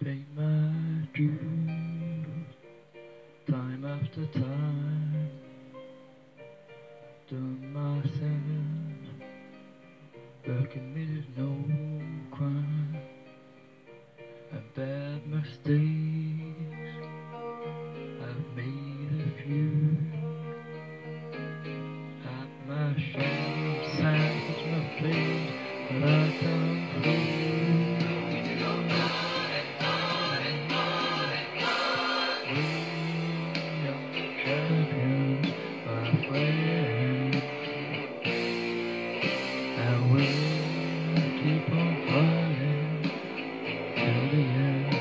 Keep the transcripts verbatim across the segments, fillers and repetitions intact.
pay my dues time after time, done my sentence, but committed no crime, and bad mistakes I've made a few. At my shame, sadness, my place, but I come through. Keep on fighting till the end.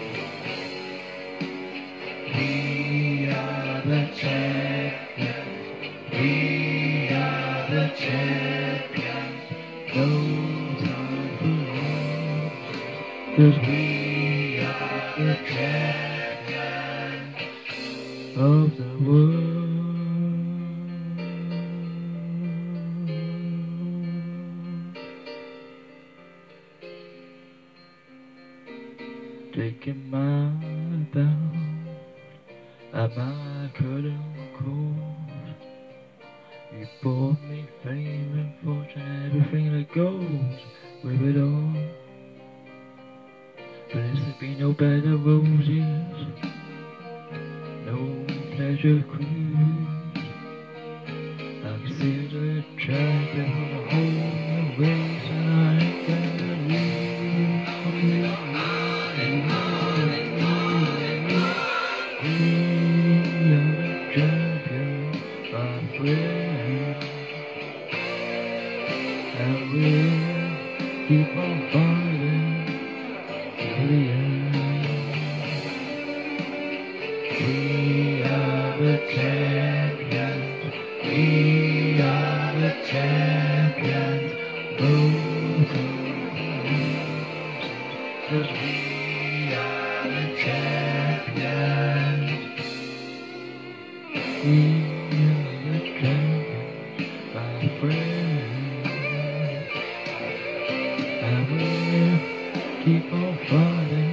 We are the champions. We are the champions. No time for losers, 'cause we are the champions of the world. Taking my bound at my curtain cold. You brought me fame and fortune, everything that goes with it all. But there's been no bed of roses, no pleasure cruise. I consider it track that on a whole race, and I ain't gonna lose. I will keep on fighting till the end. We are the champions. We are the champions. Those who lose, 'cause we are the champions. We are the champions, my friend. I will keep on fighting